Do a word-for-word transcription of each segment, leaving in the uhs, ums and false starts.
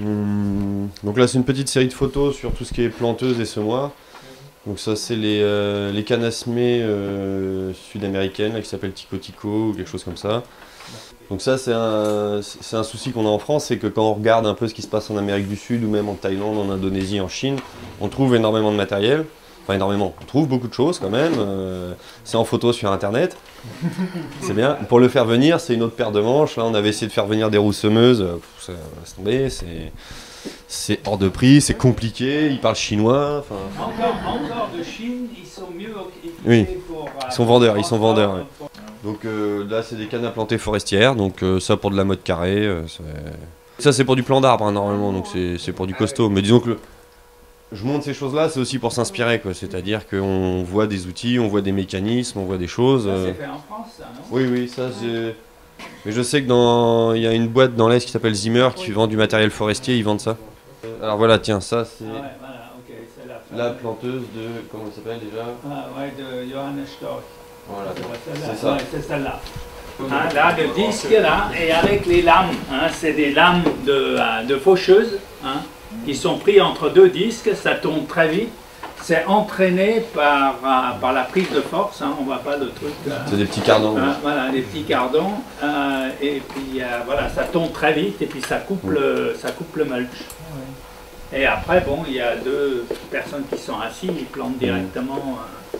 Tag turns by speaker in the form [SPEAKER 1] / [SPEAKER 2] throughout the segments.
[SPEAKER 1] Hum, donc là c'est une petite série de photos sur tout ce qui est planteuse et semoir. Donc ça c'est les, euh, les cannes à semer euh, sud-américaines qui s'appellent Tico Tico ou quelque chose comme ça. Donc ça c'est un, c'est un souci qu'on a en France, c'est que quand on regarde un peu ce qui se passe en Amérique du Sud ou même en Thaïlande, en Indonésie, en Chine, on trouve énormément de matériel. Enfin énormément, on trouve beaucoup de choses quand même, euh, c'est en photo sur internet, c'est bien. Pour le faire venir, c'est une autre paire de manches. Là on avait essayé de faire venir des roues semeuses, ça laisse tomber, c'est... C'est hors de prix, c'est compliqué, ils parlent chinois.
[SPEAKER 2] Encore, encore de Chine, ils sont mieux équipés
[SPEAKER 1] oui.
[SPEAKER 2] pour...
[SPEAKER 1] Ils sont vendeurs, ils sont vendeurs. Ouais. Donc euh, là c'est des cannes à planter forestières, donc euh, ça pour de la mode carrée. Euh, ça c'est pour du plan d'arbre hein, normalement, donc c'est pour du costaud. Mais disons que le... je montre ces choses là, c'est aussi pour s'inspirer, quoi. C'est-à-dire qu'on voit des outils, on voit des mécanismes, on voit des choses.
[SPEAKER 2] Ça c'est fait en France ça, non?
[SPEAKER 1] Oui, oui, ça c'est... Mais je sais que dans, il y a une boîte dans l'Est qui s'appelle Zimmer qui vend du matériel forestier, ils vendent ça. Alors voilà, tiens, ça c'est
[SPEAKER 2] ah ouais, voilà, okay,
[SPEAKER 1] la, la planteuse de, comment elle s'appelle déjà?
[SPEAKER 2] Ah ouais, de Johannes Storch.
[SPEAKER 1] Voilà,
[SPEAKER 2] c'est
[SPEAKER 1] ça.
[SPEAKER 2] Ouais, c'est celle-là. Hein, là, le disque là, et avec les lames, hein, c'est des lames de, de faucheuse, hein, qui sont pris entre deux disques, ça tourne très vite. C'est entraîné par, euh, par la prise de force, hein, on ne voit pas le truc. Euh,
[SPEAKER 1] c'est des petits cardons.
[SPEAKER 2] Euh, voilà, des petits cardons. Euh, et puis euh, voilà, ça tombe très vite et puis ça coupe, mmh. le, ça coupe le mulch. Ouais. Et après, bon, il y a deux personnes qui sont assises, ils plantent directement. Euh...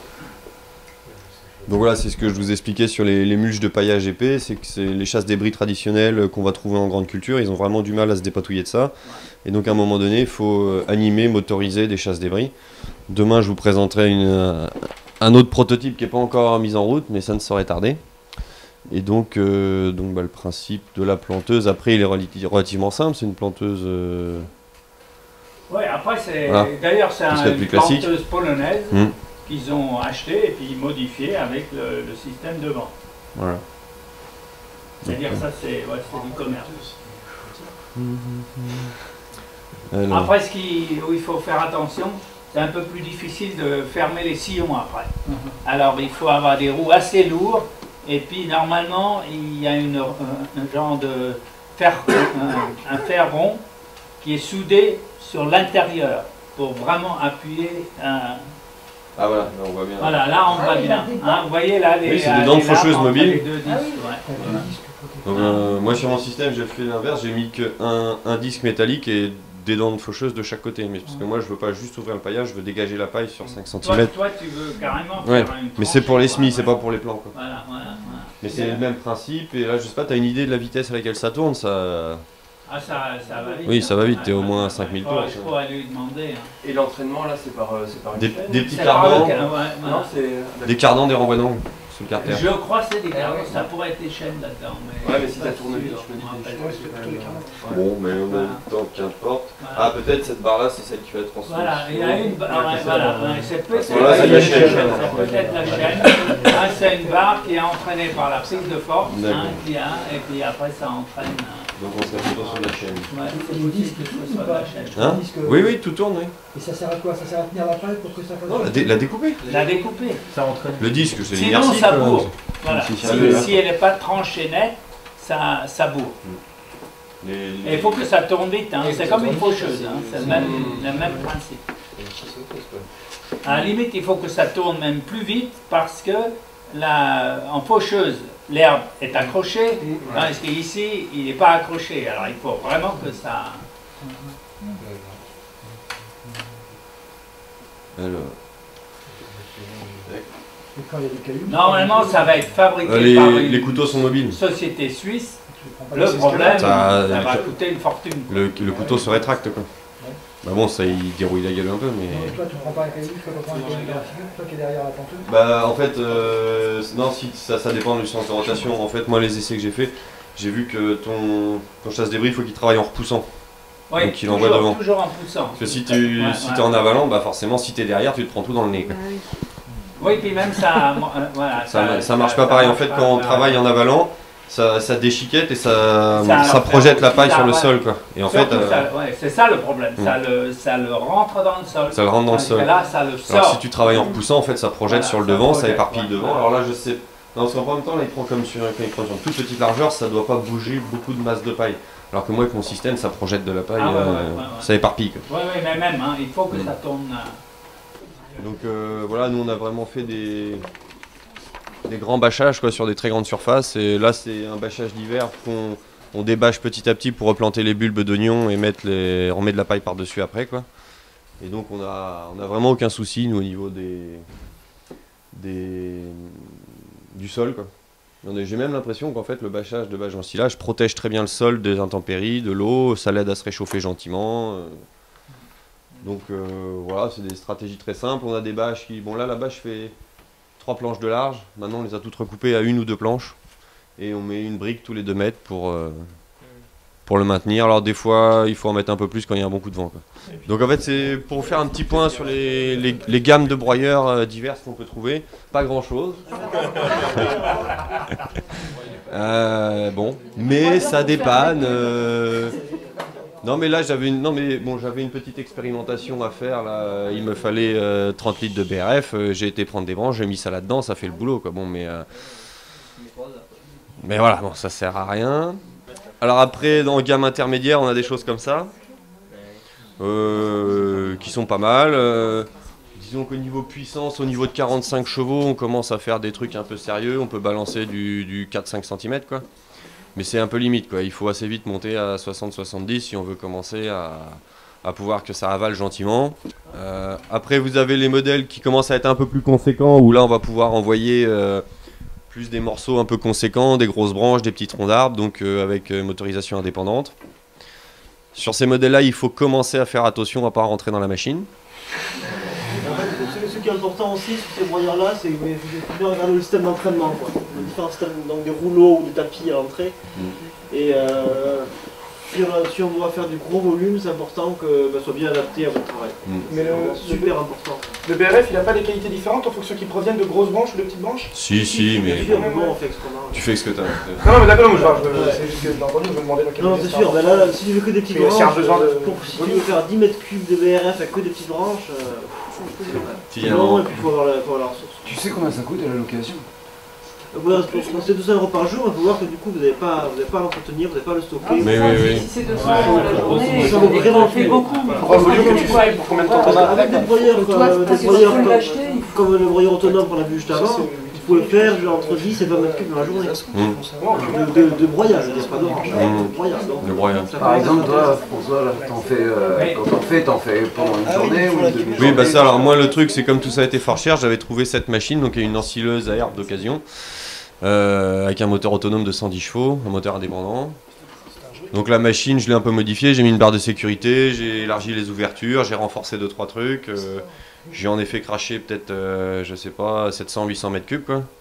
[SPEAKER 1] Donc voilà, c'est ce que je vous expliquais sur les, les mulches de paillage épais, c'est que c'est les chasses débris traditionnelles qu'on va trouver en grande culture, ils ont vraiment du mal à se dépatouiller de ça. Ouais. Et donc à un moment donné, il faut animer, motoriser des chasses débris. Demain, je vous présenterai une, euh, un autre prototype qui n'est pas encore mis en route, mais ça ne saurait tarder. Et donc, euh, donc bah, le principe de la planteuse, après, il est relativement simple. C'est une planteuse... Euh...
[SPEAKER 2] Oui, après, c'est voilà. D'ailleurs, c'est un, une
[SPEAKER 1] classique.
[SPEAKER 2] planteuse polonaise
[SPEAKER 1] mmh.
[SPEAKER 2] qu'ils ont achetée et puis modifiée avec le, le système de vent.
[SPEAKER 1] Voilà.
[SPEAKER 2] C'est-à-dire, ça, c'est ouais, du commerce.
[SPEAKER 1] Mmh. Alors.
[SPEAKER 2] Après, ce qui, où il faut faire attention, c'est un peu plus difficile de fermer les sillons après. Mm-hmm. Alors il faut avoir des roues assez lourdes et puis normalement il y a une, un, un genre de fer, un, un fer rond qui est soudé sur l'intérieur pour vraiment appuyer un...
[SPEAKER 1] Ah voilà, là on voit bien.
[SPEAKER 2] Voilà, là on voit bien. Hein, vous voyez là les...
[SPEAKER 1] Oui, c'est des dents de faucheuse mobiles.
[SPEAKER 2] Ah, oui. Ouais.
[SPEAKER 1] Voilà. Donc, euh, moi sur mon système j'ai fait l'inverse, j'ai mis qu'un un disque métallique et des dents de faucheuse de chaque côté, mais parce que moi je veux pas juste ouvrir le paillage, je veux dégager la paille sur cinq centimètres.
[SPEAKER 2] Toi, toi tu veux carrément
[SPEAKER 1] ouais.
[SPEAKER 2] faire une
[SPEAKER 1] mais c'est pour les semis,
[SPEAKER 2] ouais,
[SPEAKER 1] c'est pas pour les plants quoi.
[SPEAKER 2] Voilà, voilà, voilà.
[SPEAKER 1] Mais c'est le même principe, et là je sais pas, tu as une idée de la vitesse à laquelle ça tourne, ça...
[SPEAKER 2] Ah ça, ça va vite.
[SPEAKER 1] Oui, ça va vite, t'es
[SPEAKER 2] hein.
[SPEAKER 1] au moins cinq mille tours.
[SPEAKER 2] Il faut aller lui demander. Hein.
[SPEAKER 3] Et l'entraînement là c'est par, par
[SPEAKER 1] des,
[SPEAKER 3] une
[SPEAKER 1] des petits cardans,
[SPEAKER 2] ouais,
[SPEAKER 1] non, des cardans, des renvois d'angle. Le carter.
[SPEAKER 2] Je crois que c'est des cardans, ça pourrait être des chaînes là-dedans.
[SPEAKER 3] Mais... Ouais, mais si ça tourne vite, je me dis des chaînes.
[SPEAKER 1] Bon, mais en même temps, qu'importe. Voilà. Ah, peut-être cette barre-là, c'est celle qui va être transformée.
[SPEAKER 2] Voilà, il y a une barre, voilà, c'est peut-être
[SPEAKER 1] voilà,
[SPEAKER 2] la,
[SPEAKER 1] la chaîne.
[SPEAKER 2] Peut-être la chaîne. Ah, c'est une barre qui est entraînée par la prise de force, hein, qui a, et puis après ça entraîne.
[SPEAKER 1] Donc on serait plutôt sur la chaîne.
[SPEAKER 2] Ouais, c'est le disque que ce soit la chaîne.
[SPEAKER 1] Hein oui, oui, tout tourne, oui.
[SPEAKER 4] Et ça sert à quoi? Ça sert à tenir la paille pour que ça fasse...
[SPEAKER 1] Non, la, dé la découper.
[SPEAKER 2] La découper.
[SPEAKER 4] Ça entraîne.
[SPEAKER 1] Le disque, c'est
[SPEAKER 2] sinon ça bourre. Voilà.
[SPEAKER 1] Si,
[SPEAKER 2] si, si elle n'est pas tranchée nette, ça, ça bourre.
[SPEAKER 1] Les, les...
[SPEAKER 2] Et il faut que ça tourne vite, hein. C'est comme une faucheuse, hein. C'est le même, le même principe. À la limite, il faut que ça tourne même plus vite parce que la, en faucheuse, l'herbe est accrochée, tandis qu'ici, il n'est pas accroché. Alors il faut vraiment que ça...
[SPEAKER 1] Alors...
[SPEAKER 4] Et quand il y a des cailloux,
[SPEAKER 2] normalement, ça va être fabriqué
[SPEAKER 1] euh, les,
[SPEAKER 2] par une
[SPEAKER 1] les couteaux sont mobiles.
[SPEAKER 2] société suisse. Le problème, ça, ça va coûter une fortune.
[SPEAKER 1] Le, le couteau se rétracte, quoi. Ouais. Bah bon, ça il dérouille la gueule un peu, mais...
[SPEAKER 4] Non, toi, tu prends pas un caillou, toi, tu prends un caillou dans la figure, toi qui es derrière la planteuse.
[SPEAKER 1] Bah, en fait, euh, non, si, ça, ça dépend du sens de rotation. En fait, moi, les essais que j'ai fait, j'ai vu que ton, ton chasse-débris, il faut qu'il travaille en repoussant.
[SPEAKER 2] Oui,
[SPEAKER 1] donc il
[SPEAKER 2] toujours,
[SPEAKER 1] envoie devant.
[SPEAKER 2] toujours en poussant.
[SPEAKER 1] Parce que si tu
[SPEAKER 2] ouais,
[SPEAKER 1] si
[SPEAKER 2] ouais.
[SPEAKER 1] es en avalant, bah forcément, si tu es derrière, tu te prends tout dans le nez, quoi.
[SPEAKER 2] Oui, puis même ça... euh, voilà,
[SPEAKER 1] ça, ça, ça marche
[SPEAKER 2] ça,
[SPEAKER 1] pas
[SPEAKER 2] ça
[SPEAKER 1] pareil.
[SPEAKER 2] marche
[SPEAKER 1] En fait,
[SPEAKER 2] pas,
[SPEAKER 1] quand on
[SPEAKER 2] ça,
[SPEAKER 1] travaille en avalant, ça, ça déchiquette et ça,
[SPEAKER 2] ça,
[SPEAKER 1] ça projette la paille
[SPEAKER 2] ça,
[SPEAKER 1] sur le
[SPEAKER 2] ouais.
[SPEAKER 1] sol, quoi. Et en
[SPEAKER 2] Surtout
[SPEAKER 1] fait, euh,
[SPEAKER 2] ça, ouais, c'est ça le problème,
[SPEAKER 1] mm.
[SPEAKER 2] ça, le, ça le rentre dans le sol.
[SPEAKER 1] Ça le rentre dans le sol.
[SPEAKER 2] Là, ça le sort.
[SPEAKER 1] Alors si tu travailles en repoussant, en fait, ça projette
[SPEAKER 2] voilà,
[SPEAKER 1] sur le
[SPEAKER 2] ça
[SPEAKER 1] devant,
[SPEAKER 2] projette,
[SPEAKER 1] ça éparpille
[SPEAKER 2] ouais,
[SPEAKER 1] devant.
[SPEAKER 2] ouais.
[SPEAKER 1] Alors là, je sais. Non, parce qu'en même temps, là, il prend comme sur, quand il prend sur une toute petite largeur, ça doit pas bouger beaucoup de masse de paille. Alors que moi, avec mon système, ça projette de la paille,
[SPEAKER 2] Ah ouais, ouais,
[SPEAKER 1] euh,
[SPEAKER 2] ouais, ouais.
[SPEAKER 1] ça éparpille.
[SPEAKER 2] Oui, oui, mais même, hein, il faut que ça tourne. euh,
[SPEAKER 1] Donc euh, voilà, nous on a vraiment fait des, des grands bâchages quoi, sur des très grandes surfaces. Et là, c'est un bâchage d'hiver qu'on on débâche petit à petit pour replanter les bulbes d'oignons et mettre les, on met de la paille par-dessus après, quoi. Et donc on a, on a vraiment aucun souci, nous, au niveau des, des, du sol, quoi. J'ai même l'impression qu'en fait le bâchage de bâche en silage protège très bien le sol des intempéries, de l'eau, ça l'aide à se réchauffer gentiment. euh. Donc euh, voilà, c'est des stratégies très simples. On a des bâches qui... Bon là, la bâche fait trois planches de large. Maintenant, on les a toutes recoupées à une ou deux planches. Et on met une brique tous les deux mètres pour, euh, pour le maintenir. Alors des fois, il faut en mettre un peu plus quand il y a un bon coup de vent, quoi. Donc en fait, c'est pour vous faire un petit point sur les, les, les gammes de broyeurs euh, diverses qu'on peut trouver. Pas grand-chose. euh, bon, mais ça dépanne. Euh... Non mais là j'avais une non mais bon j'avais une petite expérimentation à faire là. Il me fallait euh, trente litres de B R F. Euh, j'ai été prendre des branches, j'ai mis ça là-dedans, ça fait le boulot quoi. Bon mais euh... mais voilà bon ça sert à rien. Alors après dans gamme intermédiaire on a des choses comme ça euh, qui sont pas mal. Euh, disons qu'au niveau puissance, au niveau de quarante-cinq chevaux, on commence à faire des trucs un peu sérieux. On peut balancer du, du quatre à cinq centimètres quoi. Mais c'est un peu limite, quoi. Il faut assez vite monter à soixante à soixante-dix si on veut commencer à, à pouvoir que ça avale gentiment. Euh, après, vous avez les modèles qui commencent à être un peu plus conséquents, où là, on va pouvoir envoyer euh, plus des morceaux un peu conséquents, des grosses branches, des petits troncs d'arbres, donc euh, avec euh, motorisation indépendante. Sur ces modèles-là, il faut commencer à faire attention à ne pas rentrer dans la machine.
[SPEAKER 5] En fait, ce, ce qui est important aussi sur ces broyeurs-là, c'est que vous bien regarder le système d'entraînement. Les différents systèmes, donc des rouleaux ou des tapis à l'entrée. Mm. Et euh, si, on, si on doit faire du gros volume, c'est important que bah, soit bien adapté à votre travail. Mm.
[SPEAKER 4] Mais le,
[SPEAKER 5] super important.
[SPEAKER 4] Le B R F, il n'a pas des qualités différentes en fonction qu'ils proviennent de grosses branches ou de petites branches?
[SPEAKER 1] Si, si, mais
[SPEAKER 5] sûr, bon, on fait ce qu'on a.
[SPEAKER 1] Tu fais ce que tu as.
[SPEAKER 4] Non, non, mais d'accord, je, je, c'est juste que j'ai entendu, je me demandais dans quel
[SPEAKER 5] Non, c'est sûr, ben là, si tu veux que des petites branches,
[SPEAKER 4] si, besoin de...
[SPEAKER 5] pour, si tu veux faire dix mètres cubes de B R F avec que des petites branches, euh, c'est long et puis il faut avoir la, faut avoir la ressource.
[SPEAKER 3] Tu sais combien ça coûte à la location?
[SPEAKER 5] Voilà, c'est deux cents euros par jour, il faut voir que du coup vous n'avez pas, vous n'avez pas à l'entretenir, vous n'avez pas à le stocker.
[SPEAKER 1] Mais oui, oui.
[SPEAKER 6] Si c'est deux cents euros à la journée,
[SPEAKER 5] ça vaut vraiment
[SPEAKER 6] fait beaucoup.
[SPEAKER 4] Trois volumes que tu fais pour combien de temps?
[SPEAKER 5] Avec des broyeurs comme, des broyeurs comme, comme le broyeur autonome qu'on a vu juste avant, vous pouvez faire entre dix et vingt mètres cubes dans la journée. Mmh. De, de, de broyage, je dis pas d'orange, mmh. de broyage. Donc,
[SPEAKER 1] de broyage.
[SPEAKER 3] Par exemple, toi, François, là, t'en fais, euh, quand t'en fais, t'en fais pendant une journée ou une demi-journée?
[SPEAKER 1] Oui, bah ça, alors moi le truc, c'est comme tout ça a été fort cher, j'avais trouvé cette machine, donc une ensileuse à herbe d'occasion. Euh, avec un moteur autonome de cent dix chevaux, un moteur indépendant. Donc la machine, je l'ai un peu modifiée, j'ai mis une barre de sécurité, j'ai élargi les ouvertures, j'ai renforcé deux trois trucs. Euh, j'ai en effet craché peut-être, euh, je sais pas, sept cents à huit cents mètres cubes, quoi.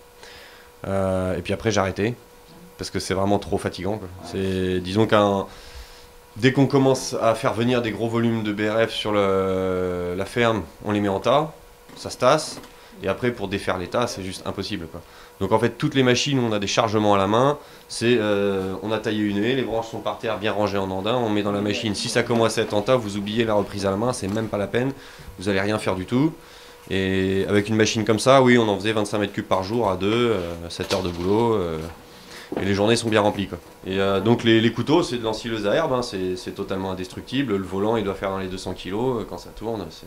[SPEAKER 1] Euh, et puis après j'ai arrêté, parce que c'est vraiment trop fatigant, quoi. C'est, disons qu'un... Dès qu'on commence à faire venir des gros volumes de B R F sur le, la ferme, on les met en tas, ça se tasse. Et après, pour défaire les tas, c'est juste impossible, quoi. Donc en fait, toutes les machines où on a des chargements à la main, c'est euh, on a taillé une haie, les branches sont par terre, bien rangées en andin, on met dans la machine. Si ça commence à être en tas, vous oubliez la reprise à la main, c'est même pas la peine, vous allez rien faire du tout. Et avec une machine comme ça, oui, on en faisait vingt-cinq mètres cubes par jour à deux, euh, sept heures de boulot, euh, et les journées sont bien remplies, quoi. Et euh, donc les, les couteaux, c'est de l'ensileuse à herbe, hein, c'est totalement indestructible. Le volant, il doit faire dans les deux cents kilos, quand ça tourne, c'est...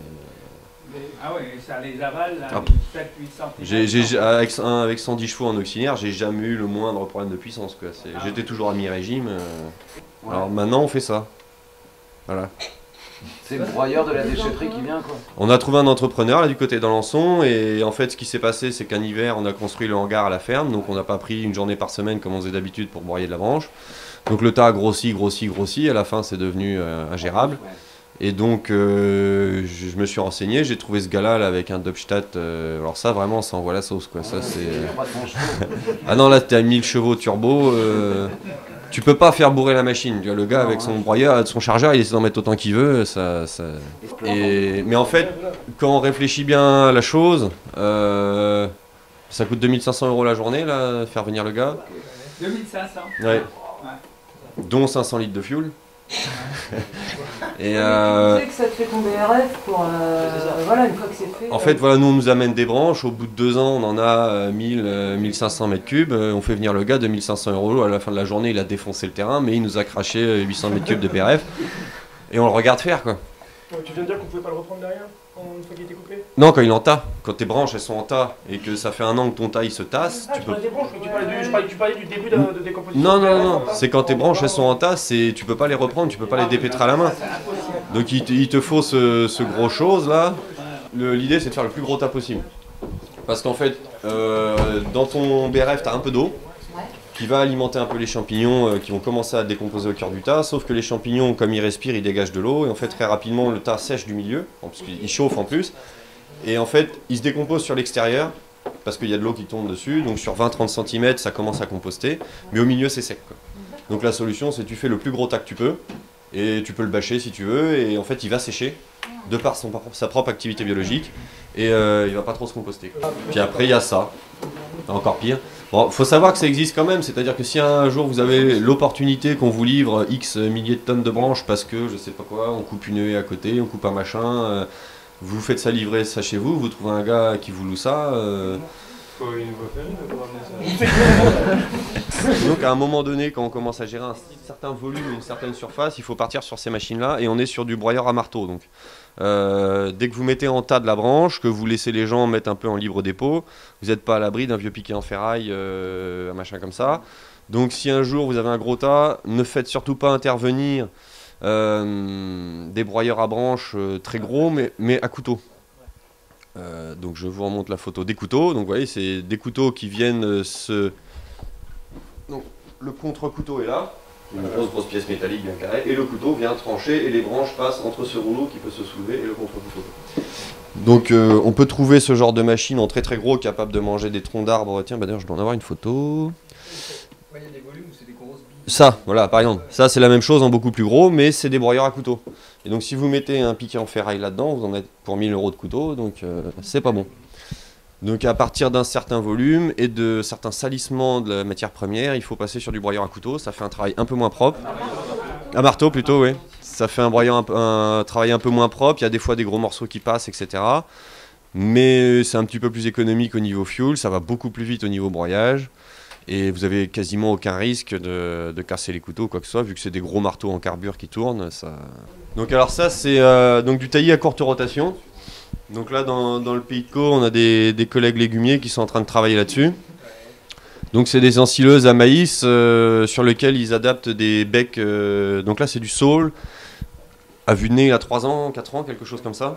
[SPEAKER 2] Ah oui, ça les avale à
[SPEAKER 1] Ah.
[SPEAKER 2] sept à huit centimètres.
[SPEAKER 1] J'ai, j'ai, avec, un, avec cent dix chevaux en auxiliaire, j'ai jamais eu le moindre problème de puissance, quoi. C'est,
[SPEAKER 2] Ah.
[SPEAKER 1] j'étais toujours à mi-régime. euh.
[SPEAKER 3] Ouais.
[SPEAKER 1] Alors maintenant, on fait ça. Voilà.
[SPEAKER 3] C'est le broyeur de la déchetterie qui vient, quoi.
[SPEAKER 1] On a trouvé un entrepreneur là du côté d'Alençon, et en fait, ce qui s'est passé, c'est qu'un hiver, on a construit le hangar à la ferme, donc on n'a pas pris une journée par semaine comme on faisait d'habitude pour broyer de la branche. Donc le tas a grossi, grossi, grossi, à la fin, c'est devenu euh, ingérable. Et donc, euh, je, je me suis renseigné, j'ai trouvé ce gars-là là, avec un Dobstadt. Euh, alors ça, vraiment, ça envoie la sauce, quoi. Ça, c'est... Ah non, là, t'es à mille chevaux turbo. Euh, tu peux pas faire bourrer la machine. Tu vois, le gars, avec son broyeur, son chargeur, il essaie d'en mettre autant qu'il veut. Ça, ça... Et, mais en fait, quand on réfléchit bien à la chose, euh, ça coûte deux mille cinq cents euros la journée, là, faire venir le gars.
[SPEAKER 2] deux mille cinq cents.
[SPEAKER 1] Ouais.
[SPEAKER 2] Ouais.
[SPEAKER 1] Dont cinq cents litres de fuel. Et euh,
[SPEAKER 6] tu sais que ça te fait ton B R F pour, euh, voilà, une fois que c'est fait.
[SPEAKER 1] en fait, voilà, nous on nous amène des branches. Au bout de deux ans, on en a euh, mille, euh, mille cinq cents mètres cubes. Euh, on fait venir le gars de mille cinq cents euros. À la fin de la journée, il a défoncé le terrain, mais il nous a craché euh, huit cents mètres cubes de B R F. Et on le regarde faire, quoi.
[SPEAKER 5] Ouais, tu viens de dire qu'on pouvait pas le reprendre derrière, une fois qu'il était coupé?
[SPEAKER 1] Non, quand il est en tas. Quand tes branches elles sont en tas et que ça fait un an que ton tas il se tasse,
[SPEAKER 5] Ah,
[SPEAKER 1] tu
[SPEAKER 5] tu
[SPEAKER 1] peux.
[SPEAKER 5] parlais des branches, mais tu parlais du, je parlais, tu parlais du début de, de décomposition.
[SPEAKER 1] Non, non, non, non. C'est quand tes branches elles sont en tas, c'est tu peux pas les reprendre, tu peux pas les dépêtrer à la main. Donc il te, il te faut ce, ce gros chose là. Le- L'idée c'est de faire le plus gros tas possible. Parce qu'en fait, euh, dans ton B R F, tu as un peu d'eau qui va alimenter un peu les champignons euh, qui vont commencer à décomposer au cœur du tas. Sauf que les champignons, comme ils respirent, ils dégagent de l'eau. Et en fait, très rapidement, le tas sèche du milieu, parce qu'il chauffe en plus. Et en fait, il se décompose sur l'extérieur, parce qu'il y a de l'eau qui tombe dessus. Donc sur vingt à trente centimètres, ça commence à composter. Mais au milieu, c'est sec, quoi. Donc la solution, c'est tu fais le plus gros tas que tu peux. Et tu peux le bâcher si tu veux. Et en fait, il va sécher, de par son, sa propre activité biologique. Et euh, il va pas trop se composter, quoi. Puis après, il y a ça. Encore pire. Bon, faut savoir que ça existe quand même, c'est-à-dire que si un jour vous avez l'opportunité qu'on vous livre X milliers de tonnes de branches parce que, je sais pas quoi, on coupe une haie à côté, on coupe un machin, euh, vous faites ça livrer ça chez vous, vous trouvez un gars qui vous loue ça. Euh...
[SPEAKER 7] Faut une voie ferrée pour ramener ça.
[SPEAKER 1] Donc à un moment donné, quand on commence à gérer un certain volume, une certaine surface, il faut partir sur ces machines-là et on est sur du broyeur à marteau. Donc. Euh, dès que vous mettez en tas de la branche, que vous laissez les gens mettre un peu en libre dépôt, vous n'êtes pas à l'abri d'un vieux piquet en ferraille, euh, un machin comme ça. Donc si un jour vous avez un gros tas, ne faites surtout pas intervenir euh, des broyeurs à branches euh, très gros, mais, mais à couteau. Euh, donc je vous remonte la photo des couteaux. Donc vous voyez, c'est des couteaux qui viennent euh, se... Donc le contre-couteau est là. Une grosse grosse pièce métallique bien carrée, et le couteau vient trancher et les branches passent entre ce rouleau qui peut se soulever et le contre-couteau. Donc euh, on peut trouver ce genre de machine en très très gros capable de manger des troncs d'arbres. Tiens, bah d'ailleurs je dois en avoir une photo.
[SPEAKER 4] Il y a des volumes où c'est des grosses billes.
[SPEAKER 1] Ça, voilà, par exemple, ça c'est la même chose en beaucoup plus gros, mais c'est des broyeurs à couteau. Et donc si vous mettez un piquet en ferraille là-dedans, vous en êtes pour mille euros de couteau, donc euh, c'est pas bon. Donc à partir d'un certain volume et de certains salissements de la matière première, il faut passer sur du broyeur à couteau. Ça fait un travail un peu moins propre. À marteau plutôt, oui. Ça fait un, broyeur un, un travail un peu moins propre. Il y a des fois des gros morceaux qui passent, et cetera. Mais c'est un petit peu plus économique au niveau fuel. Ça va beaucoup plus vite au niveau broyage. Et vous avez quasiment aucun risque de, de casser les couteaux, quoi que ce soit, vu que c'est des gros marteaux en carbure qui tournent. Ça... Donc alors ça, c'est euh, donc du taillis à courte rotation. Donc là, dans, dans le Pays de Caux, on a des, des collègues légumiers qui sont en train de travailler là-dessus. Donc c'est des ensileuses à maïs euh, sur lesquelles ils adaptent des becs. Euh, donc là, c'est du saule, à vue de nez, il a trois ans, quatre ans, quelque chose comme ça.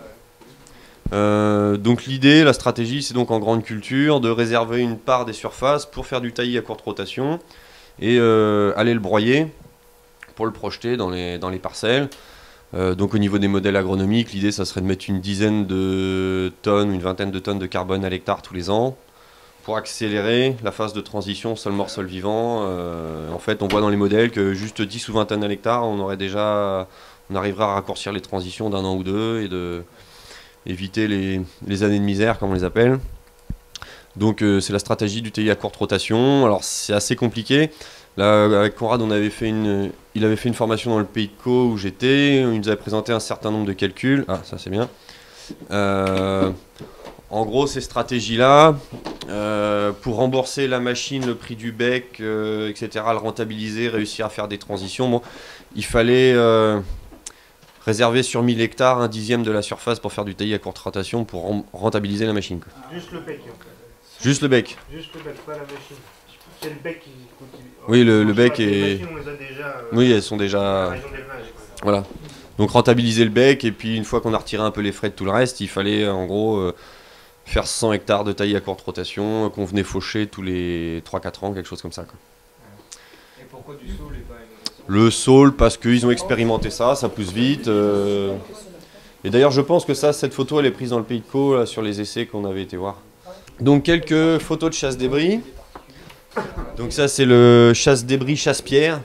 [SPEAKER 1] Euh, donc l'idée, la stratégie, c'est donc en grande culture de réserver une part des surfaces pour faire du taillis à courte rotation et euh, aller le broyer pour le projeter dans les, dans les parcelles. Euh, donc au niveau des modèles agronomiques, l'idée ça serait de mettre une dizaine de tonnes, une vingtaine de tonnes de carbone à l'hectare tous les ans pour accélérer la phase de transition sol mort sol vivant. Euh, en fait on voit dans les modèles que juste dix ou vingt tonnes à l'hectare, on aurait déjà, on arrivera à raccourcir les transitions d'un an ou deux et de éviter les, les années de misère comme on les appelle. Donc euh, c'est la stratégie du taillis à courte rotation. Alors c'est assez compliqué. Là, avec Conrad, on avait fait une, il avait fait une formation dans le Pays de Caux où j'étais. Il nous avait présenté un certain nombre de calculs. Ah, ça c'est bien. Euh, en gros, ces stratégies-là, euh, pour rembourser la machine, le prix du bec, euh, et cetera, le rentabiliser, réussir à faire des transitions, bon, il fallait euh, réserver sur mille hectares un dixième de la surface pour faire du taillis à courte rotation pour rentabiliser la machine, quoi.
[SPEAKER 5] Juste le bec, en fait.
[SPEAKER 1] Juste le bec.
[SPEAKER 5] Juste le bec, pas la machine. C'est le bec qui...
[SPEAKER 1] Oui, le, le bec est...
[SPEAKER 5] Machines, on les a déjà, euh,
[SPEAKER 1] oui, elles sont déjà... Voilà. Donc rentabiliser le bec, et puis une fois qu'on a retiré un peu les frais de tout le reste, il fallait en gros euh, faire cent hectares de taillis à courte rotation, qu'on venait faucher tous les trois quatre ans, quelque chose comme ça, quoi.
[SPEAKER 7] Et pourquoi du saule et pas une...
[SPEAKER 1] Le saule, parce qu'ils ont expérimenté ça, ça pousse vite. Euh... Et d'ailleurs, je pense que ça, cette photo, elle est prise dans le Pays de Caux, là, sur les essais qu'on avait été voir. Donc quelques photos de chasse-débris. Donc ça c'est le chasse-débris chasse-pierre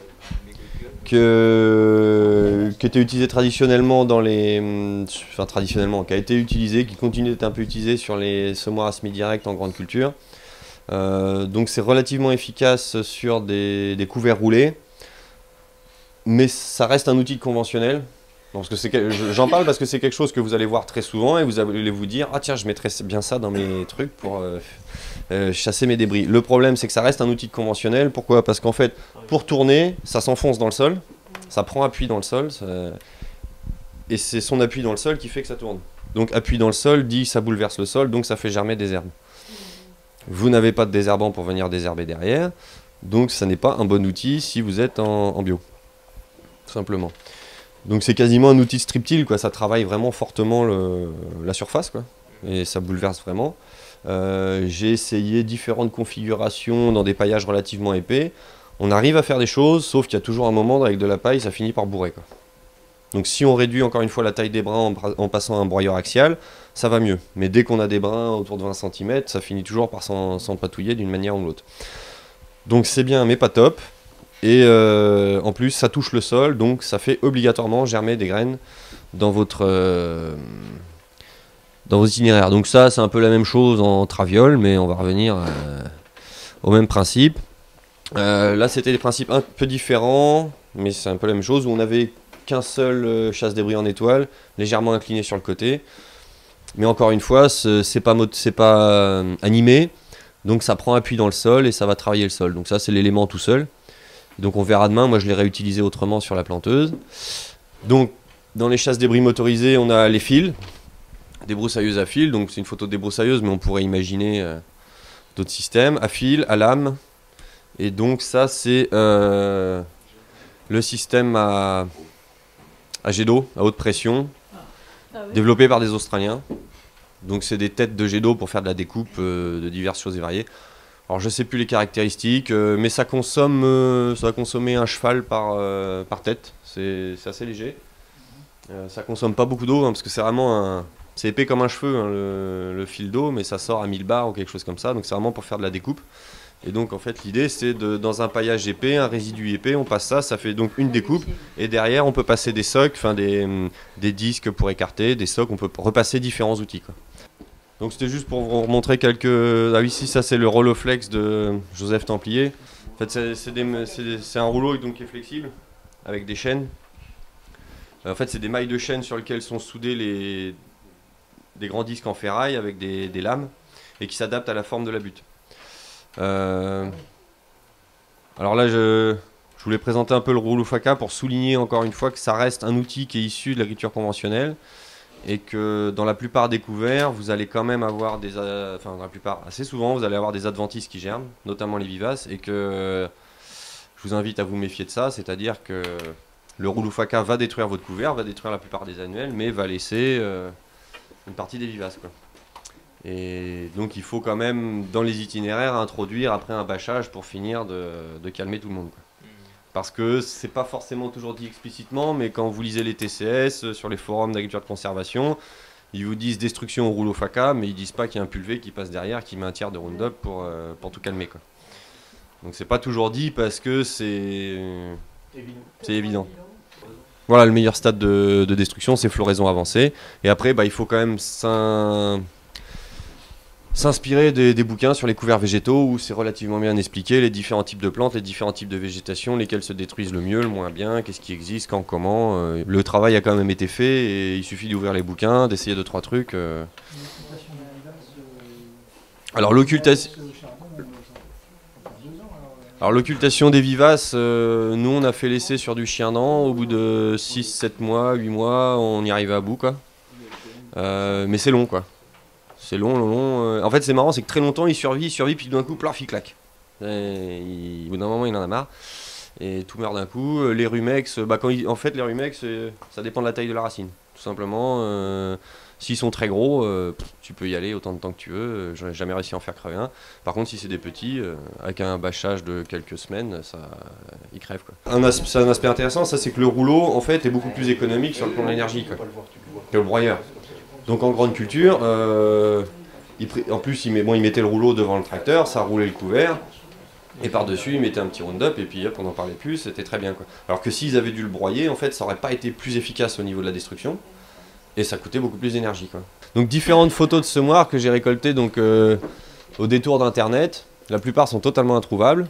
[SPEAKER 1] que, qui était utilisé traditionnellement dans les... Enfin traditionnellement, qui a été utilisé, qui continue d'être un peu utilisé sur les semoirs à semi-direct en grande culture. Euh, donc c'est relativement efficace sur des, des couverts roulés. mais ça reste un outil conventionnel. J'en parle parce que c'est quelque chose que vous allez voir très souvent et vous allez vous dire « Ah tiens, je mettrais bien ça dans mes trucs pour euh, euh, chasser mes débris ». Le problème, c'est que ça reste un outil conventionnel. Pourquoi? Parce qu'en fait, pour tourner, ça s'enfonce dans le sol, ça prend appui dans le sol, ça... et c'est son appui dans le sol qui fait que ça tourne. Donc appui dans le sol dit ça bouleverse le sol, donc ça fait germer des herbes. Vous n'avez pas de désherbant pour venir désherber derrière, donc ça n'est pas un bon outil si vous êtes en, en bio, tout simplement. Donc c'est quasiment un outil striptile, quoi. Ça travaille vraiment fortement le, la surface, quoi, et ça bouleverse vraiment. Euh, j'ai essayé différentes configurations dans des paillages relativement épais. On arrive à faire des choses, sauf qu'il y a toujours un moment avec de la paille, ça finit par bourrer, quoi. Donc si on réduit encore une fois la taille des brins en, en passant un broyeur axial, ça va mieux. Mais dès qu'on a des brins autour de vingt centimètres, ça finit toujours par s'empatouiller d'une manière ou l'autre. Donc c'est bien, mais pas top. Et euh, en plus, ça touche le sol, donc ça fait obligatoirement germer des graines dans votre, euh, dans vos itinéraires. Donc ça, c'est un peu la même chose en traviole, mais on va revenir euh, au même principe. Euh, là, c'était des principes un peu différents, mais c'est un peu la même chose, où on avait qu'un seul euh, chasse-débris en étoile, légèrement incliné sur le côté. Mais encore une fois, c'est pas, c'est pas euh, animé, donc ça prend appui dans le sol et ça va travailler le sol. Donc ça, c'est l'élément tout seul. Donc on verra demain, moi je l'ai réutilisé autrement sur la planteuse. Donc dans les chasses-débris motorisées, on a les fils, des broussailleuses à fil, donc c'est une photo de débroussailleuse, mais on pourrait imaginer euh, d'autres systèmes, à fil, à lame. Et donc ça c'est euh, le système à, à jet d'eau, à haute pression, ah oui. développé par des Australiens. Donc c'est des têtes de jet d'eau pour faire de la découpe euh, de diverses choses et variées. Alors je sais plus les caractéristiques, euh, mais ça consomme, euh, ça va consommer un cheval par, euh, par tête, c'est assez léger. Euh, ça consomme pas beaucoup d'eau, hein, parce que c'est vraiment un... C'est épais comme un cheveu, hein, le, le fil d'eau, mais ça sort à mille bars ou quelque chose comme ça, donc c'est vraiment pour faire de la découpe. Et donc en fait l'idée c'est de, dans un paillage épais, un résidu épais, on passe ça, ça fait donc une découpe, et derrière on peut passer des socs, enfin des, des disques pour écarter, des socs, on peut repasser différents outils, quoi. Donc c'était juste pour vous montrer quelques... Ah oui, ici ça c'est le Roloflex de Joseph Templier. En fait c'est un rouleau donc, qui est flexible, avec des chaînes. En fait c'est des mailles de chaîne sur lesquelles sont soudés les... des grands disques en ferraille avec des, des lames, et qui s'adaptent à la forme de la butte. Euh... Alors là je... je voulais présenter un peu le rouleau Faka pour souligner encore une fois que ça reste un outil qui est issu de l'agriculture conventionnelle, et que dans la plupart des couverts, vous allez quand même avoir des... Euh, enfin, dans la plupart, assez souvent, vous allez avoir des adventices qui germent, notamment les vivaces, et que euh, je vous invite à vous méfier de ça, c'est-à-dire que le rouleau Faka va détruire votre couvert, va détruire la plupart des annuels, mais va laisser euh, une partie des vivaces, quoi. Et donc il faut quand même, dans les itinéraires, introduire après un bâchage pour finir de, de calmer tout le monde, quoi. Parce que c'est pas forcément toujours dit explicitement, mais quand vous lisez les T C S sur les forums d'agriculture de conservation, ils vous disent destruction au rouleau Faka, mais ils disent pas qu'il y a un pulvé qui passe derrière, qui met un tiers de Roundup pour, euh, pour tout calmer, quoi. Donc c'est pas toujours dit parce que c'est c'est évident. Voilà, le meilleur stade de, de destruction, c'est floraison avancée. Et après, bah, il faut quand même s'inspirer des, des bouquins sur les couverts végétaux où c'est relativement bien expliqué les différents types de plantes, les différents types de végétation, lesquelles se détruisent le mieux, le moins bien, qu'est-ce qui existe, quand, comment. Euh, le travail a quand même été fait et il suffit d'ouvrir les bouquins, d'essayer deux, trois trucs. Euh. Alors l'occultation... Alors l'occultation des vivaces, euh, nous on a fait l'essai sur du chien-dent, au bout de six sept mois, huit mois, on y arrivait à bout, quoi. Euh, mais c'est long, quoi. C'est long, long, long. En fait, c'est marrant, c'est que très longtemps, il survit, il survit, puis d'un coup, plaf, il claque. Et il, au bout d'un moment, il en a marre. Et tout meurt d'un coup. Les rumex, bah, quand il, en fait, les rumex, ça dépend de la taille de la racine. Tout simplement, euh, s'ils sont très gros, euh, tu peux y aller autant de temps que tu veux. J'aurais jamais réussi à en faire crever un. Par contre, si c'est des petits, euh, avec un bâchage de quelques semaines, ça, euh, ils crèvent, quoi. Un, as un aspect intéressant, ça, c'est que le rouleau, en fait, est beaucoup plus économique sur le plan de l'énergie, quoi, que le broyeur. Donc en grande culture, euh, il, en plus il, met, bon, il mettait le rouleau devant le tracteur, ça roulait le couvert, et par-dessus il mettait un petit Roundup, et puis hop, on n'en parlait plus, c'était très bien, quoi. Alors que s'ils avaient dû le broyer, en fait ça n'aurait pas été plus efficace au niveau de la destruction, et ça coûtait beaucoup plus d'énergie, quoi. Donc différentes photos de semoirs que j'ai récoltées donc, euh, au détour d'internet, la plupart sont totalement introuvables.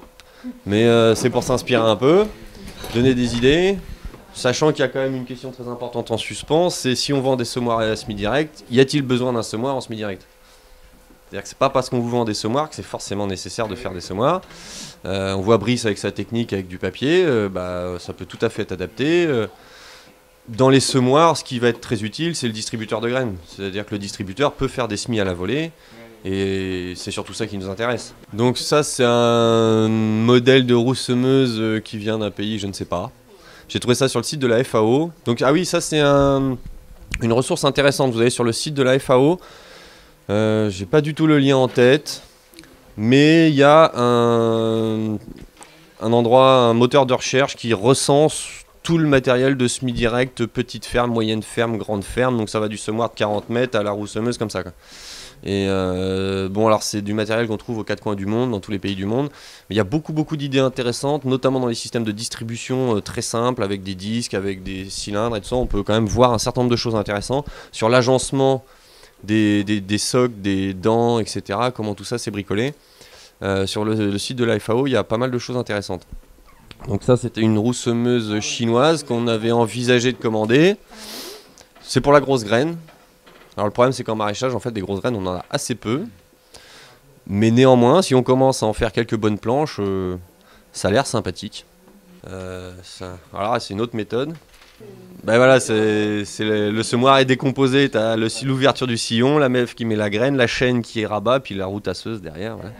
[SPEAKER 1] Mais euh, c'est pour s'inspirer un peu, donner des idées, sachant qu'il y a quand même une question très importante en suspens, c'est si on vend des semoirs à semi-direct, y a-t-il besoin d'un semoir en semi-direct? C'est-à-dire que c'est pas parce qu'on vous vend des semoirs que c'est forcément nécessaire de faire des semoirs. Euh, on voit Brice avec sa technique avec du papier, euh, bah, ça peut tout à fait être adapté. Euh, dans les semoirs, ce qui va être très utile, c'est le distributeur de graines. C'est-à-dire que le distributeur peut faire des semis à la volée, et c'est surtout ça qui nous intéresse. Donc ça, c'est un modèle de roue semeuse qui vient d'un pays, je ne sais pas. J'ai trouvé ça sur le site de la F A O. Donc, ah oui, ça c'est un, une ressource intéressante. Vous allez sur le site de la F A O. Euh, j'ai pas du tout le lien en tête, mais il y a un, un endroit, un moteur de recherche qui recense tout le matériel de semi-direct, petite ferme, moyenne ferme, grande ferme. Donc ça va du semoir de quarante mètres à la roue semeuse comme ça, quoi. Et euh, bon, alors c'est du matériel qu'on trouve aux quatre coins du monde, dans tous les pays du monde. Mais il y a beaucoup beaucoup d'idées intéressantes, notamment dans les systèmes de distribution euh, très simples, avec des disques, avec des cylindres et tout ça. On peut quand même voir un certain nombre de choses intéressantes sur l'agencement des, des, des socs, des dents, et cetera. Comment tout ça s'est bricolé. Euh, sur le, le site de la F A O, il y a pas mal de choses intéressantes. Donc ça, c'était une roue semeuse chinoise qu'on avait envisagé de commander. C'est pour la grosse graine. Alors le problème, c'est qu'en maraîchage, en fait, des grosses graines, on en a assez peu. Mais néanmoins, si on commence à en faire quelques bonnes planches, euh, ça a l'air sympathique. Euh, ça... Alors c'est une autre méthode. Ben voilà, c'est, c'est le, le semoir est décomposé. Tu as l'ouverture du sillon, la meuf qui met la graine, la chaîne qui est rabat, puis la roue tasseuse derrière. Voilà.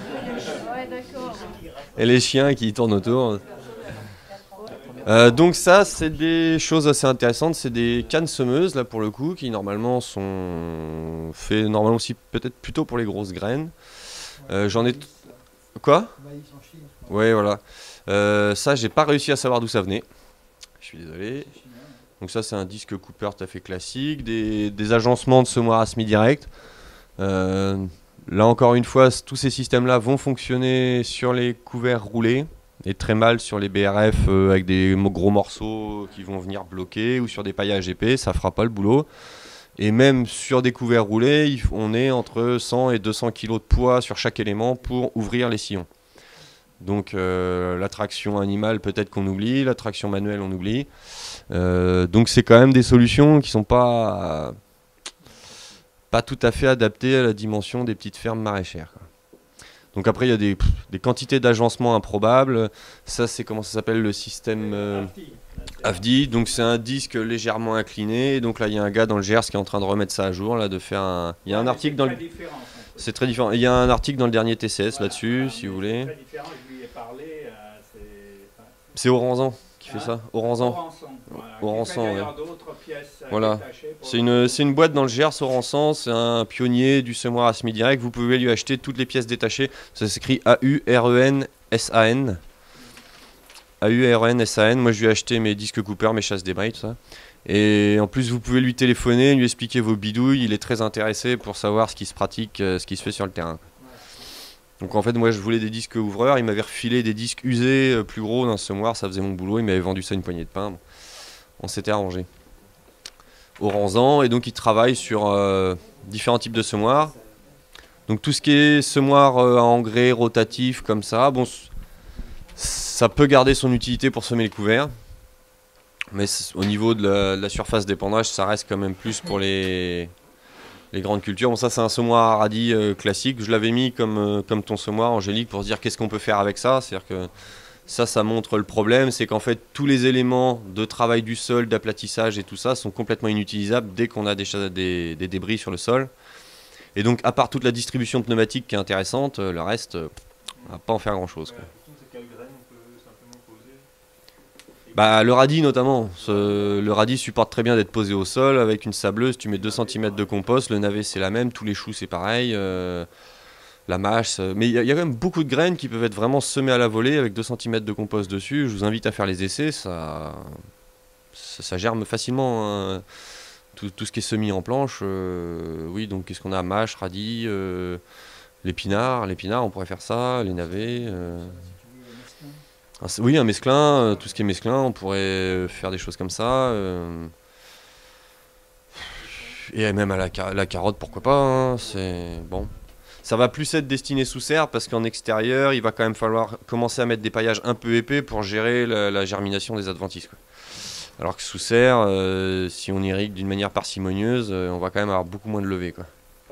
[SPEAKER 1] Et les chiens qui tournent autour. Euh, donc ça, c'est des choses assez intéressantes, c'est des cannes semeuses là pour le coup, qui normalement sont faits normalement aussi peut-être plutôt pour les grosses graines. Euh, j'en ai... T... Quoi? Ouais, voilà. Euh, ça, j'ai pas réussi à savoir d'où ça venait. Je suis désolé. Donc ça, c'est un disque Cooper tout à fait classique, des, des agencements de semoirs à semi-direct. Euh, là encore une fois, tous ces systèmes-là vont fonctionner sur les couverts roulés. Et très mal sur les B R F euh, avec des gros morceaux qui vont venir bloquer, ou sur des paillages épais, ça fera pas le boulot. Et même sur des couverts roulés, on est entre cent et deux cents kilos de poids sur chaque élément pour ouvrir les sillons. Donc euh, la traction animale peut-être qu'on oublie, la traction manuelle on oublie. Euh, donc c'est quand même des solutions qui sont pas, pas tout à fait adaptées à la dimension des petites fermes maraîchères, quoi. Donc après il y a des, des quantités d'agencements improbables. Ça c'est comment ça s'appelle, le système euh, A F D I. Donc c'est un disque légèrement incliné. Donc là il y a un gars dans le Gers qui est en train de remettre ça à jour, là, de faire un. Il y a un article dans le. C'est très différent. Il y a un article dans le dernier T C S là-dessus, si vous voulez. C'est Oranzan qui fait ça. Oranzan. Oranzan, ouais. Voilà. C'est une, c'est une boîte dans le Gers, Oranzan. C'est un pionnier du semoir à semi-direct. Vous pouvez lui acheter toutes les pièces détachées. Ça s'écrit A U R E N S A N. A U R E N S A N. Moi, je lui ai acheté mes disques Cooper, mes chasses d'émail, tout ça. Et en plus, vous pouvez lui téléphoner, lui expliquer vos bidouilles. Il est très intéressé pour savoir ce qui se pratique, ce qui se fait sur le terrain. Donc en fait, moi je voulais des disques ouvreurs, il m'avait refilé des disques usés euh, plus gros d'un semoir, ça faisait mon boulot, il m'avait vendu ça une poignée de pain. Bon. On s'était arrangé. Oranzan, et donc il travaille sur euh, différents types de semoirs. Donc tout ce qui est semoir euh, à engrais rotatif comme ça, bon, ça peut garder son utilité pour semer les couverts. Mais au niveau de la, de la surface d'épandage, ça reste quand même plus pour les... les grandes cultures. Bon, ça c'est un semoir à radis euh, classique. Je l'avais mis comme, euh, comme ton semoir, Angélique, pour se dire qu'est-ce qu'on peut faire avec ça. C'est-à-dire que ça, ça montre le problème, c'est qu'en fait tous les éléments de travail du sol, d'aplatissage et tout ça sont complètement inutilisables dès qu'on a des, des, des débris sur le sol. Et donc à part toute la distribution pneumatique qui est intéressante, le reste, euh, on va pas en faire grand-chose, quoi. Bah, le radis notamment, ce, le radis supporte très bien d'être posé au sol avec une sableuse, tu mets deux centimètres de compost, le navet c'est la même, tous les choux c'est pareil, euh, la mâche, mais il y, y a quand même beaucoup de graines qui peuvent être vraiment semées à la volée avec deux centimètres de compost dessus. Je vous invite à faire les essais, ça, ça, ça germe facilement, hein, tout, tout ce qui est semé en planche. Euh, oui, donc qu'est-ce qu'on a, mâche, radis, euh, l'épinard, l'épinard on pourrait faire ça, les navets... Euh, Ah, oui, un mesclin, euh, tout ce qui est mesclin, on pourrait faire des choses comme ça. Euh, et même à la, car la carotte, pourquoi pas, hein, c'est bon. Ça va plus être destiné sous serre parce qu'en extérieur, il va quand même falloir commencer à mettre des paillages un peu épais pour gérer la, la germination des adventices, quoi. Alors que sous serre, euh, si on irrigue d'une manière parcimonieuse, euh, on va quand même avoir beaucoup moins de levée, quoi.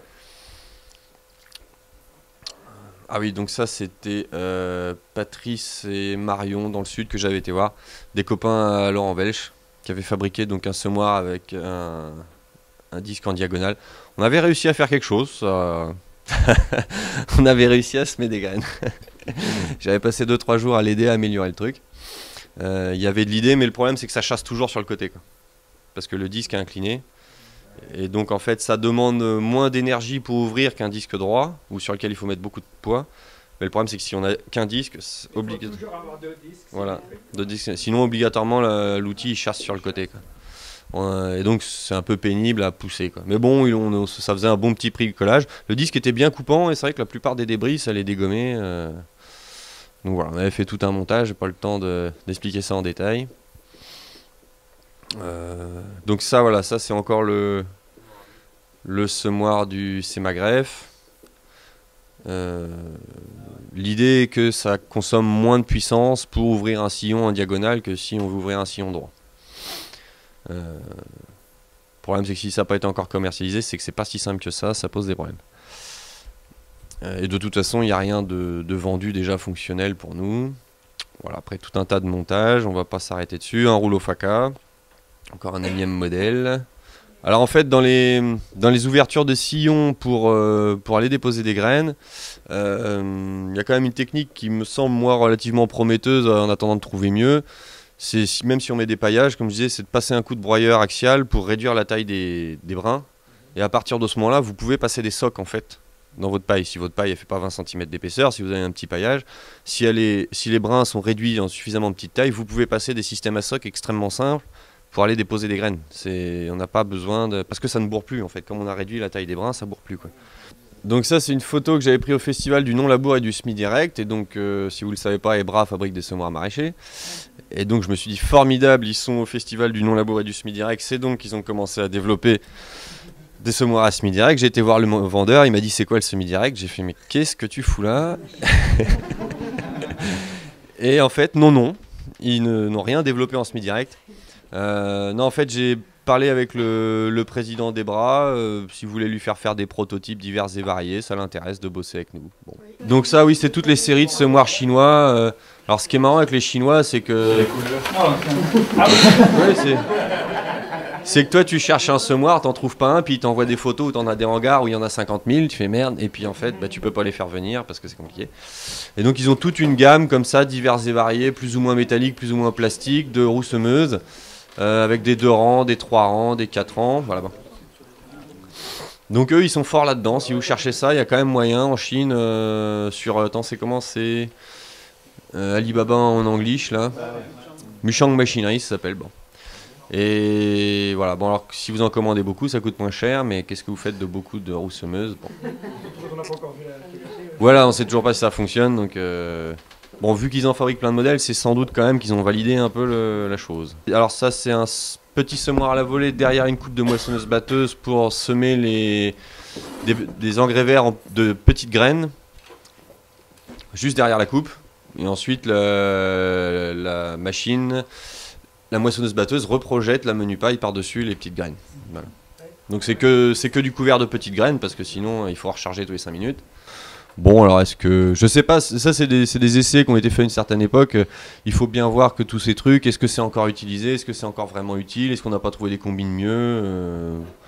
[SPEAKER 1] Ah oui, donc ça c'était euh, Patrice et Marion dans le sud que j'avais été voir, des copains à Laurent Welch qui avaient fabriqué donc un semoir avec un, un disque en diagonale. On avait réussi à faire quelque chose, ça... on avait réussi à semer des graines. J'avais passé deux trois jours à l'aider à améliorer le truc. Il euh, y avait de l'idée, mais le problème c'est que ça chasse toujours sur le côté, quoi. Parce que le disque est incliné. Et donc en fait ça demande moins d'énergie pour ouvrir qu'un disque droit, ou sur lequel il faut mettre beaucoup de poids. Mais le problème c'est que si on a qu'un disque, c'est obligatoire.
[SPEAKER 2] Il faut toujours avoir deux disques.
[SPEAKER 1] Voilà, deux disques. Sinon obligatoirement l'outil il chasse sur le côté, quoi. Et donc c'est un peu pénible à pousser, quoi. Mais bon, il, on, ça faisait un bon petit bricolage. Le disque était bien coupant et c'est vrai que la plupart des débris ça les dégommait. Euh... Donc voilà, on avait fait tout un montage, j'ai pas le temps d'expliquer de, ça en détail. Euh, donc ça voilà, ça c'est encore le, le semoir du Sémagreffe. Euh, L'idée est que ça consomme moins de puissance pour ouvrir un sillon en diagonale que si on veut ouvrir un sillon droit. Euh, le problème c'est que si ça n'a pas été encore commercialisé, c'est que c'est pas si simple que ça, ça pose des problèmes. Euh, et de toute façon, il n'y a rien de, de vendu déjà fonctionnel pour nous. Voilà, après tout un tas de montages, on va pas s'arrêter dessus. Un rouleau Faca. Encore un énième modèle. Alors en fait, dans les, dans les ouvertures de sillons pour, euh, pour aller déposer des graines, il euh, y a quand même une technique qui me semble, moi, relativement prometteuse en attendant de trouver mieux. C'est, si, même si on met des paillages, comme je disais, c'est de passer un coup de broyeur axial pour réduire la taille des, des brins. Et à partir de ce moment-là, vous pouvez passer des socs, en fait, dans votre paille. Si votre paille ne fait pas vingt centimètres d'épaisseur, si vous avez un petit paillage, si, elle est, si les brins sont réduits en suffisamment petite taille, vous pouvez passer des systèmes à socs extrêmement simples pour aller déposer des graines. On n'a pas besoin de... Parce que ça ne bourre plus, en fait. Comme on a réduit la taille des brins, ça ne bourre plus, quoi. Donc ça, c'est une photo que j'avais prise au festival du non-labour et du semi-direct. Et donc, euh, si vous ne le savez pas, Ebra fabrique des semoirs maraîchers. Et donc, je me suis dit, formidable, ils sont au festival du non-labour et du semi-direct. C'est donc qu'ils ont commencé à développer des semoirs à semi-direct. J'ai été voir le vendeur, il m'a dit, c'est quoi le semi-direct? J'ai fait, mais qu'est-ce que tu fous là? Et en fait, non, non. Ils n'ont rien développé en semi-direct. Euh, non, en fait, j'ai parlé avec le, le président d'Ebra, euh, si vous voulez lui faire faire des prototypes divers et variés, ça l'intéresse de bosser avec nous. Bon. Donc ça, oui, c'est toutes les séries de semoirs chinois. Euh, alors, ce qui est marrant avec les Chinois, c'est que... Oui, c'est... C'est que toi, tu cherches un semoir, t'en trouves pas un, puis ils t'envoient des photos où t'en as des hangars où il y en a cinquante mille, tu fais merde, et puis en fait, bah, tu peux pas les faire venir parce que c'est compliqué. Et donc, ils ont toute une gamme comme ça, diverses et variées, plus ou moins métalliques, plus ou moins plastiques, de roues semeuses. Euh, avec des deux rangs, des trois rangs, des quatre rangs, voilà. Donc eux, ils sont forts là-dedans. Si vous cherchez ça, il y a quand même moyen en Chine, euh, sur, attends, c'est comment, c'est euh, Alibaba en anglish, là. Mushang Machinery, ça s'appelle, bon. Et voilà, bon, alors si vous en commandez beaucoup, ça coûte moins cher, mais qu'est-ce que vous faites de beaucoup de roues semeuses, bon. Voilà, on sait toujours pas si ça fonctionne, donc... Euh Bon, vu qu'ils en fabriquent plein de modèles, c'est sans doute quand même qu'ils ont validé un peu le, la chose. Alors ça, c'est un petit semoir à la volée derrière une coupe de moissonneuse-batteuse pour semer les, des, des engrais verts de petites graines, juste derrière la coupe. Et ensuite, la, la machine, la moissonneuse-batteuse reprojette la menu paille par-dessus les petites graines. Voilà. Donc c'est que, c'est que du couvert de petites graines, parce que sinon, il faut recharger tous les cinq minutes. Bon, alors est-ce que... Je sais pas, ça c'est des, des essais qui ont été faits à une certaine époque. Il faut bien voir que tous ces trucs, est-ce que c'est encore utilisé? Est-ce que c'est encore vraiment utile? Est-ce qu'on n'a pas trouvé des combines mieux? euh...